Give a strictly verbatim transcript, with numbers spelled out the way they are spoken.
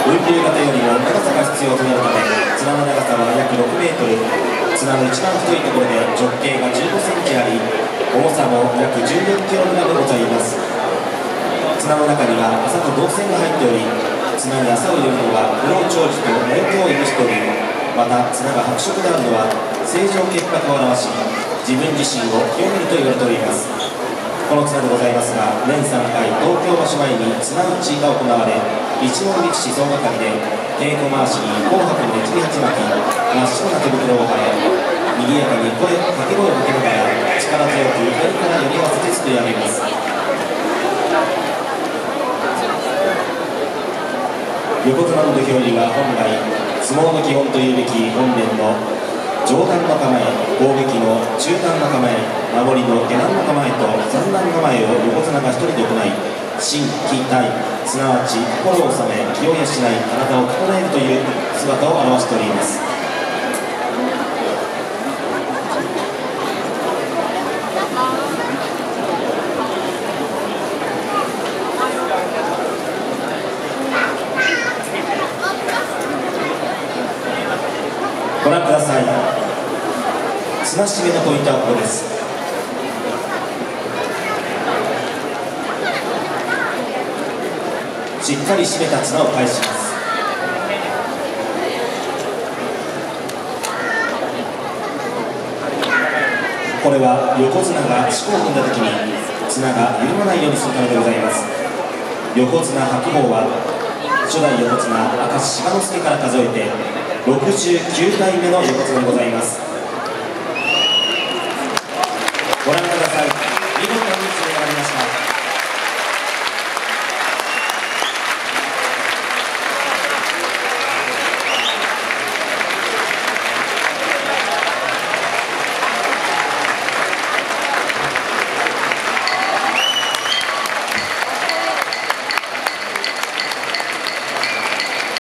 流型よりも長さが必要となるため、綱の長さは約ろくメートル、綱の一番太いところで直径がじゅうごセンチあり、重さも約じゅうよんキログラムございます。綱の中には麻と銅線が入っており、綱に麻を入れるのは不老長寿と免許を意味しており、また綱が白色であるのは正常潔白を表し、自分自身を清めると言われております。この綱でございますが、年さんかい東京場所前に綱打ちが行われ、一門力士総がかりで稽古回しに紅白のねじり鉢巻き、真っ白な手袋をはめ、賑やかに声掛け声をかけながら力強く左から寄り合わせて作り上げます。横綱の土俵入りは本来相撲の基本というべき本年の上段の構え、攻撃の中段の構え、守りの下段の構えと三段構えを横綱が一人で行い、心気体、すなわち心を収め、気を養い、体を整えるという姿を表しております。ご覧ください。綱締めのポイントはここです。しっかり締めた綱を返します。これは横綱が四股を踏んだ時に綱が緩まないようにするためでございます。横綱白鵬は初代横綱明石柴之助から数えてろくじゅうきゅうだいめの横綱でございます。